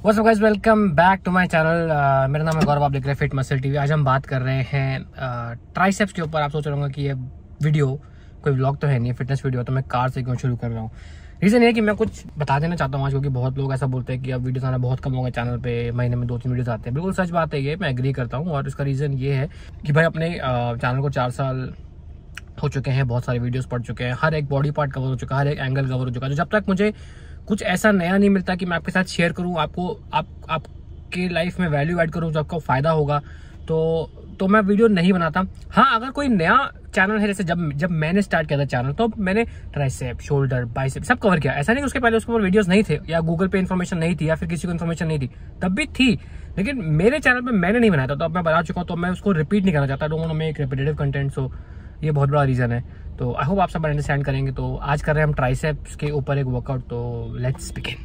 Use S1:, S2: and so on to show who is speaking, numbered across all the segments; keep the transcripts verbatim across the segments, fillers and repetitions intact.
S1: What's up guys, welcome back to my channel. मेरा नाम है गौरव, आप देख रहे हैं फिट मसल टीवी। आज हम बात कर रहे हैं ट्राइसेप्स के ऊपर। आप सोच रहे होंगे कि ये वीडियो कोई व्लॉग तो है नहीं, फिटनेस वीडियो, तो मैं कार से क्यों शुरू कर रहा हूँ। रीज़न ये है कि मैं कुछ बता देना चाहता हूँ आज, क्योंकि बहुत लोग ऐसा बोलते हैं कि अब वीडियोस आना बहुत कम हो गए चैनल पे, महीने में दो तीन वीडियोस आते हैं। बिल्कुल सच बात है ये, मैं एग्री करता हूँ। और इसका रीज़न ये है कि भाई अपने चैनल को चार साल हो चुके हैं, बहुत सारे वीडियोस पढ़ चुके हैं, हर एक बॉडी पार्ट कवर हो चुका है, हर एक एंगल कवर हो चुका है। तो जब तक मुझे कुछ ऐसा नया नहीं मिलता कि मैं आपके साथ शेयर करूं, आपको आप आपके लाइफ में वैल्यू ऐड करूं जो आपको फायदा होगा, तो तो मैं वीडियो नहीं बनाता। हाँ, अगर कोई नया चैनल है, जैसे जब जब मैंने स्टार्ट किया था चैनल, तो मैंने ट्राइसेप, शोल्डर, बाइसेप सब कवर किया। ऐसा नहीं कि उसके पहले उसके ऊपर वीडियोस नहीं थे, या गूगल पे इन्फॉर्मेशन नहीं थी, या फिर किसी को इन्फॉर्मेशन नहीं थी, तब भी थी। लेकिन मेरे चैनल पे मैंने नहीं बनाया था, तो अब मैं बना चुका हूँ, तो मैं उसको रिपीट नहीं करना चाहता। Don't want to make repetitive content, so ये बहुत बड़ा रीज़न है। तो आई होप आप सब अंडरस्टैंड करेंगे। तो आज कर रहे हैं हम ट्राइसेप्स के ऊपर एक वर्कआउट, तो लेट्स बिगिन।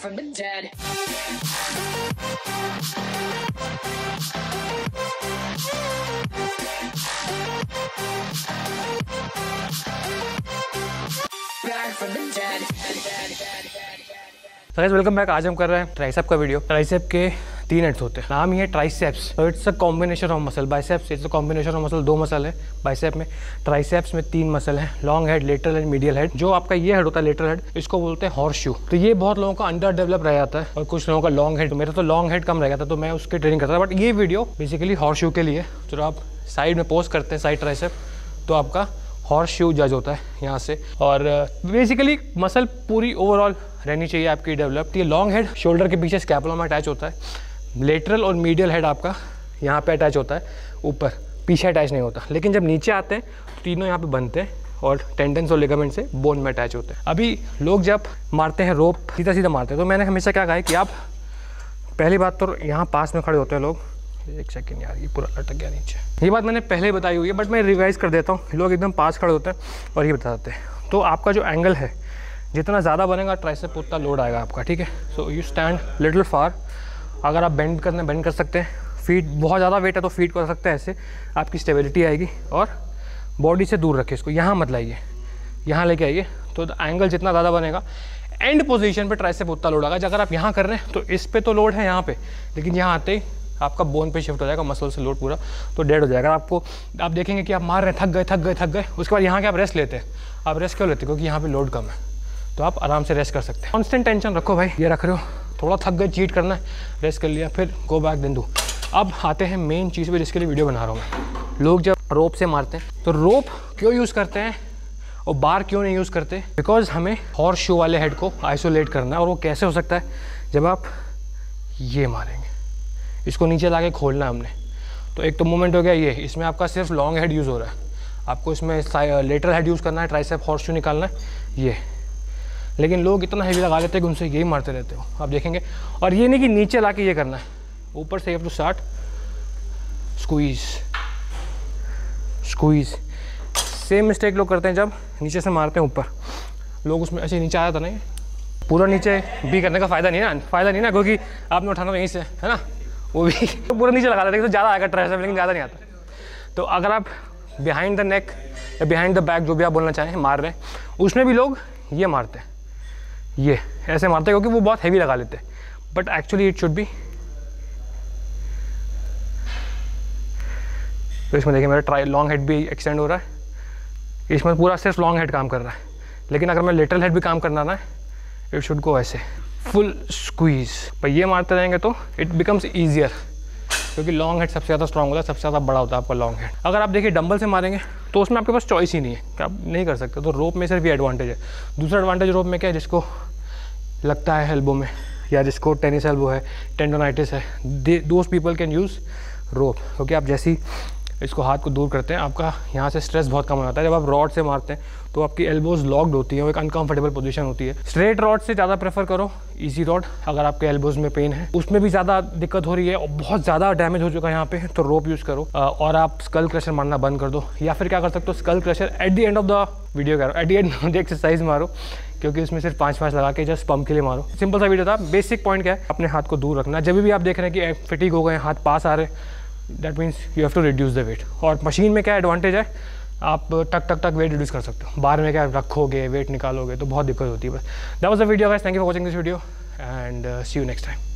S1: तो गाइस वेलकम बैक। आज हम कर रहे हैं ट्राइसेप का वीडियो। ट्राइसेप के तीन हेड्स होते हैं, नाम ही है ट्राइसेप्स। तो it's a combination of muscle. Biceps it's a combination of muscle, दो मसल है बाइसेप में। ट्राइसेप्स में तीन मसल हैं, long head, lateral and medial head. जो आपका ये हेड होता है लेटरल हेड, इसको बोलते हैं हॉर्स शू। तो ये बहुत लोगों का अंडर डेवलप रह जाता है, और कुछ लोगों का लॉन्ग हेड। मेरा तो लॉन्ग हेड कम रह गया था, तो मैं उसकी ट्रेनिंग करता था। बट ये वीडियो बेसिकली हॉर्स शू के लिए। तो आप साइड में पोस्ट करते हैं साइड ट्राइसेप, तो आपका हॉर्स शू जज होता है यहाँ से। और बेसिकली मसल पूरी ओवरऑल रहनी चाहिए आपकी डेवलप। ये लॉन्ग हेड शोल्डर के पीछे स्कैपुला में अटैच होता है। लेटरल और मीडियल हेड आपका यहाँ पे अटैच होता है, ऊपर, पीछे अटैच नहीं होता। लेकिन जब नीचे आते हैं तो तीनों यहाँ पे बनते हैं, और टेंडन्स और लिगामेंट से बोन में अटैच होते हैं। अभी लोग जब मारते हैं रोप, सीधा सीधा मारते हैं, तो मैंने हमेशा क्या कहा है कि आप पहली बात तो यहाँ पास में खड़े होते हैं लोग। एक सेकेंड यार, ये पूरा लटक गया नीचे। ये बात मैंने पहले बताई हुई है, बट मैं रिवाइज कर देता हूँ। लोग एकदम पास खड़े होते हैं और ये बताते हैं। तो आपका जो एंगल है, जितना ज़्यादा बनेगा ट्राइसेप, उतना लोड आएगा आपका, ठीक है। So you stand little far. अगर आप बेंड करना बेंड कर सकते हैं, फीट बहुत ज़्यादा वेट है तो फीट कर सकते हैं, ऐसे आपकी स्टेबिलिटी आएगी। और बॉडी से दूर रखिए इसको, यहाँ मत लाइए, यहाँ लेके आइए। तो एंगल जितना ज़्यादा बनेगा, एंड पोजीशन पे ट्राइसेप उतना लोड आएगा। अगर आप यहाँ कर रहे हैं तो इस पे तो लोड है यहाँ पे, लेकिन यहाँ आते ही आपका बोन पे शिफ्ट हो जाएगा, मसल से लोड पूरा तो डेड हो जाएगा। आपको आप देखेंगे कि आप मार रहे हैं, थक गए थक गए थक गए उसके बाद यहाँ के आप रेस्ट लेते हैं। आप रेस्ट क्यों लेते हैं? क्योंकि यहाँ पे लोड कम है, तो आप आराम से रेस्ट कर सकते हैं। कॉन्स्टेंट टेंशन रखो भाई, ये रख रहे हो, थोड़ा थक गए, चीट करना है, रेस्ट कर लिया, फिर गो बैक देन डू। अब आते हैं मेन चीज़ पे जिसके लिए वीडियो बना रहा हूँ मैं। लोग जब रोप से मारते हैं, तो रोप क्यों यूज़ करते हैं और बार क्यों नहीं यूज़ करते? बिकॉज हमें हॉर्स शू वाले हेड को आइसोलेट करना है। और वो कैसे हो सकता है? जब आप ये मारेंगे, इसको नीचे ला के खोलना है हमने, तो एक तो मूवमेंट हो गया ये। इसमें आपका सिर्फ लॉन्ग हेड यूज़ हो रहा है, आपको इसमें लेटरल हेड यूज़ करना है, ट्राइसेप हॉर्स शू निकालना है ये। लेकिन लोग इतना हैवी लगा लेते हैं कि उनसे यही मारते रहते हो, आप देखेंगे। और ये नहीं कि नीचे ला के ये करना है, ऊपर से to start squeeze squeeze. Same mistake लोग करते हैं जब नीचे से मारते हैं ऊपर। लोग उसमें ऐसे नीचे आया था नहीं, पूरा नीचे भी करने का फ़ायदा नहीं है ना, फ़ायदा नहीं ना, क्योंकि आपने उठाना तो यहीं से है ना, वो भी तो पूरा नीचे लगा देते हैं, तो ज़्यादा आएगा ट्राइसेप, लेकिन ज़्यादा नहीं आता। तो अगर आप बिहाइंड द नेक या बिहाइंड द बैक, जो भी आप बोलना चाहें, मार रहे हैं, उसमें भी लोग ये मारते हैं, ये ऐसे मारते हैं, क्योंकि वो बहुत हैवी लगा लेते हैं। But actually it should be, तो इसमें देखिए मेरा ट्राई लॉन्ग हेड भी एक्सटेंड हो रहा है, इसमें पूरा सिर्फ लॉन्ग हेड काम कर रहा है। लेकिन अगर मैं लेटरल हेड भी काम करना ना, इट शुड गो ऐसे फुल स्क्वीज। पर ये मारते रहेंगे तो इट बिकम्स ईजियर, क्योंकि लॉन्ग हेड सबसे ज़्यादा स्ट्रॉन्ग होता है, सबसे ज़्यादा बड़ा होता है आपका लॉन्ग हेड। अगर आप देखिए डंबल से मारेंगे तो उसमें आपके पास चॉइस ही नहीं है कि आप नहीं कर सकते। तो रोप में सिर्फ ये एडवांटेज है। दूसरा एडवांटेज रोप में क्या है? जिसको लगता है एल्बो में, या जिसको टेनिस एल्बो है, टेंडोनाइटिस है, those people can use rope. क्योंकि आप जैसी इसको हाथ को दूर करते हैं, आपका यहाँ से स्ट्रेस बहुत कम हो जाता है। जब आप रॉड से मारते हैं तो आपकी एल्बोज लॉक्ड होती है, वो एक अनकंफर्टेबल पोजीशन होती है। स्ट्रेट रॉड से ज़्यादा प्रेफर करो, इजी रॉड। अगर आपके एल्बोज में पेन है, उसमें भी ज़्यादा दिक्कत हो रही है और बहुत ज़्यादा डैमेज हो चुका है यहाँ पे, तो रोप यूज़ करो। और आप स्कल क्रशर मारना बंद कर दो, या फिर क्या कर सकते हो, skull crusher at the end of the video करो, एट द एंड एक्सरसाइज मारो, क्योंकि उसमें सिर्फ पाँच पाँच लगा के जस्ट पंप के लिए मारो। सिंपल सा वीडियो था। बेसिक पॉइंट क्या है? अपने हाथ को दूर रखना। जब भी आप देख रहे हैं कि फिटिक हो गए, हाथ पास आ रहे, that means you have to reduce the weight. और मशीन में क्या एडवांटेज है? आप टक टक टक वेट रिड्यूस कर सकते हो। बार में क्या रखोगे, वेट निकालोगे तो बहुत दिक्कत होती है। बस that was the video guys, thank you for watching this video and see you next time.